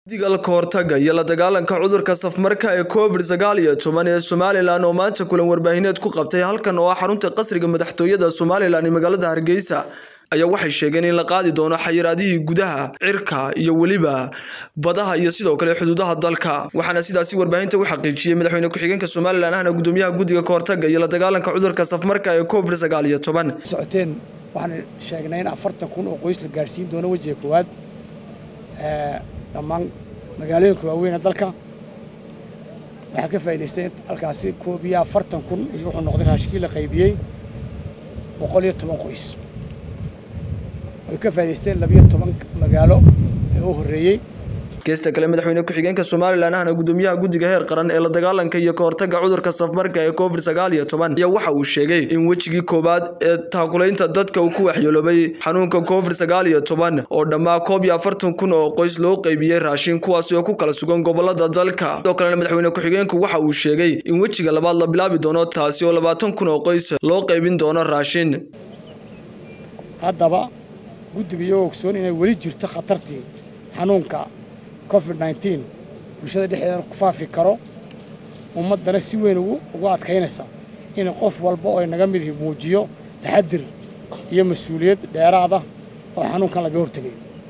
Digal kahortaga iyo la dagaalanka cudurka safmarka ee COVID-19 ee Somaliland oo maanta kulan warbaahineed ku qabtay halkan oo ah xarunta qasriga madaxtooyada Somaliland ee magaalada Hargeysa ayaa waxay sheegeen in la qaadi doono xayiraadihii gudaha cirka iyo waliba badaha iyo sidoo kale xuduudaha dalka waxaana sidaasi warbaahinta u xaqiijiyay madaxweyne ku-xigeenka Somaliland ahna gudoomiyaha guddiga kahortaga iyo la dagaalanka cudurka safmarka ee COVID-19 socoteen waxaan sheegnay in 40,000 oo qoys la gaarsiin doono wajiga koowaad dhammaan magaalooyinka waaweyn dalka waxa ka faa'iideystay halkaasi 40,000 iyo wuxuu noqday raashkiin la qaybiyay 110 qoys oo ka faa'iideystay 12 magaalo oo horeeyay geesta kale madaxweyne ku-xigeenka Somaliland ahna gudoomiyaha guddiga heer qaran ee la dagaalanka iyo kahortaga cudurka safmarka ee COVID-19 ayaa waxa uu sheegay in wajigii koobaad ee taakulaynta dadka uu ku waxyeeloobay xanuunka COVID-19 oo dhammaa 41,000 oo qoys loo qaybiyay raashin kuwaas oo ku kala sugan gobolada dalka sidoo kale madaxweyne ku-xigeenku waxa uu sheegay in wajiga labaad la bilaabi doono taasi oo 20,000 oo qoys loo qaybin doono raashin haddaba guddiga iyo ogsoon inay wali jirto khatartii xanuunka COVID-19 bulshada dhexdeeda ku faafi karo ummadana si weyn ugu adkaynaysa in qof walba oo naga mid muujiyo taxadir iyo mas'uuliyad dheeraad ah oo xanuunkan laga hortagay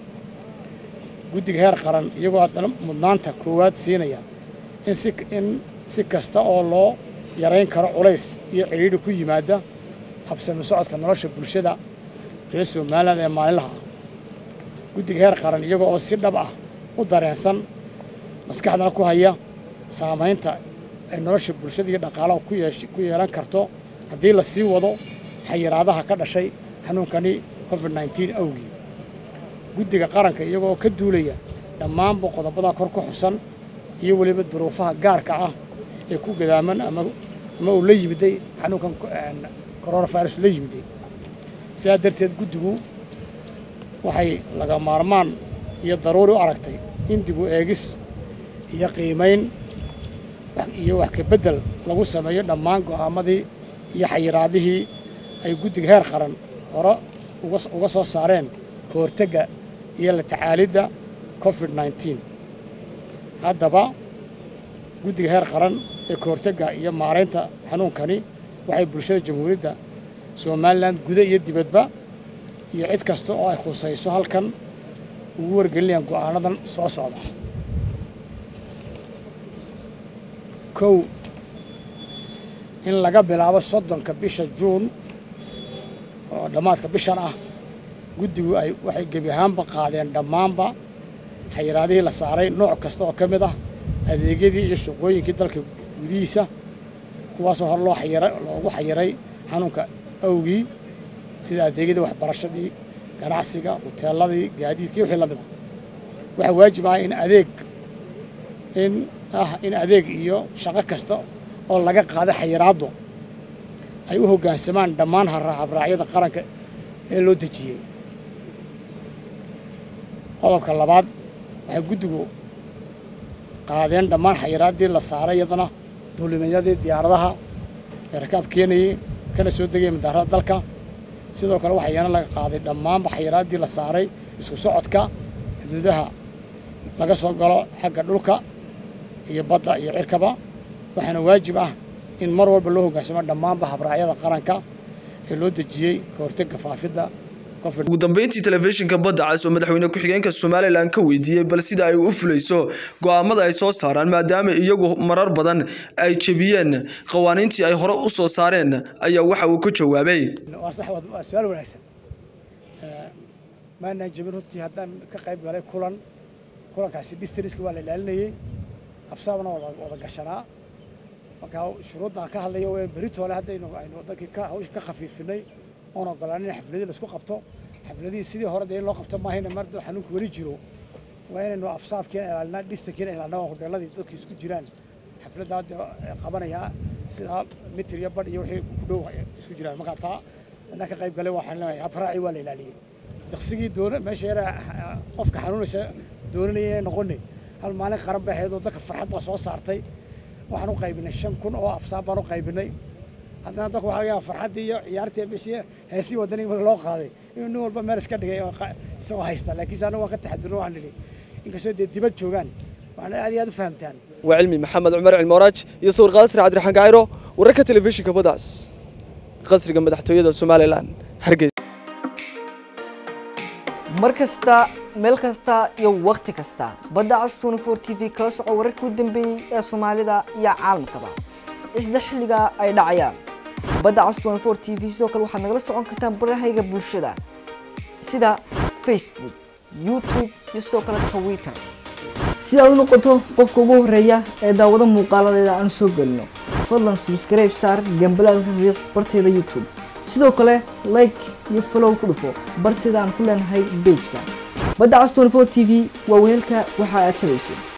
guddiga heer qaran iyagoo hadana mudnaanta koowaad siinaya in si kasta oo loo yareyn karo culays iyo ciriiri ku yimaada habsami socodka nolosha bulshada reer Somaliland ee maalinlaha guddiga heer qaran iyagoo oo si dhab ah u dareensan maskaxdana ku haya saamaynta ay nolosha bulshada iyo dhaqaalaha ku yeelan karto haddii la sii wado xayiraadaha ka dhashay xanuunkani COVID-19 awgii guddiga qaranka iyagoo ka duulaya dhammaan qodobada kor ku xusan iyo waliba duruufaha gaarka ah ee ku gadaaman ama uu la yimiday xanuunkan coronavirus la yimiday sidaa darteed guddigu waxay laga maarmaan iyo daruuri u aragtay in dib u eegis iyo qiimayn iyo wax ka bedel lagu sameeyo dhammaan go'aamadii iyo xayiraadihii ay guddiga heer qaran hore uga soo saareen kahortagga iyo la tacaalidda COVID-19 haddaba guddiga heer qaran ee kahortagga iyo maaraynta xanuunkani waxay bulshada jamhuuriyadda Somaliland guda iyo dibadba iyo cid kasta oo ay khusayso halkan ugu wargelinayaan go'aanadan soo socda kow in laga bilaabo 30 bisha Juun oo dhamaadka bishan ah guddigu waxay gebi ahaanba qaadeen dhammaanba xayiraadihii la saaray nooc kasta oo ka mid ah adeegyadii iyo shaqooyinkii dalka gudihiisa kuwaasoo hor loogu xayiray xanuunka awgii sida adeegyada waxbarashadii ganacsiga hoteeladii gaadiidkii wixii la mid ah waxa waajib ah in adeeg iyo shaqo kasta oo laga qaado xayiraado ay u hoggaansamaan dhammaan habraacyada qaranka ee loo dejiyay qodobka labaad waxay guddigu qaadeen dhammaan xayiraadii la saaray iyadana duulimadyadii diyaaradaha ee rakaab keenayay kana soo degay madaarada dalka sidoo kale waxayna laga qaaday dhammaan xayiraadii la saaray isku socodka xuduudaha laga soo galo xagga dhulka iyo badda iyo cirkaba waxaana waajib ah in mar walba loo hoggaansamo dhammaan habraacyada qaranka ee loo dejiyay kahortagga faafidda ugu dambeyntii telefishinka badda cas oo madaxweyne ku-xigeenka Somaliland ka weydiiyay bal sida ay u fulayso go'aamada ay soo saaraan maadaama iyagu marar badan ay jabiyeen qawaaniintii ay hore u soo saareen ayaa waxa uu ku jawaabay waa su'aal wanaagsan maana jabin runtii haddaan ka qayb galay kulankaasi distance waa la ilaalinayay afsaabna wada gashanaa marka shuruudan ka hadlayo waa beritoole haddaynu dadkii hawsha ka khafiifinay oon ogolaanin xafladii la isku qabto xafladii sidii hore loo qabto maahayna mardo xanuunku wali jiro waa inaynu afsaabkeen ilaalinaa dhistankeen ilaalinaa hoteeladii dadku isku jiraan xafladda qabanaya sida mitir iyo badh iyo wixii ku dhow isku jiraan marka taa haddaan ka qayb galay waxaan leeyahay habraaci waa la ilaaliyay daqsigii meesha yara qofka xanuunaysa doonanaya noqonay hal maalin qaran baa hay'adoo dadka farxad baa soo saartay waxaan u qaybinay 5,000 oo afsaab baan u qaybinay haddana dadku waxa laga yaabaa farxaddii iyo ciyaartii bishii heesii wadaniga loo qaaday inuu nin walba meel iska dhigay isagoo haysta laakiin anagu waan ka taxadirno waxaan nidhi inkastoo dee dibad joogaan waxaana aad iyo aad u fahamtaan وعلمي محمد عمر المراج يصور قصر عبد الرحمن قايرو وركة تلفزيون كبداس قصر جنب مدحتوية الصومالي الآن هرجع markasta meel kasta iyo waqti kasta badda cas 24 TV ka soo wararka u dambeeyay ee Soomaalida iyo caalamkaba isla xilliga ay dhacayaan badda cas 24 TV sidoo kale waxaad nagala socon kartaan barahayga bulshada sida Facebook YouTube iyo sidoo kale Twitter si aad u noqoto qofka ugu horeeya ee daawada muuqaaladeeda aan soo galno fadlan subscribe saar gambalaalka riiq barteeda YouTube sidoo kale like iyo follow ku dhufo barteeda aan ku leenahay page-ka badda cas 24 TV waa weelka waxa aad tabayso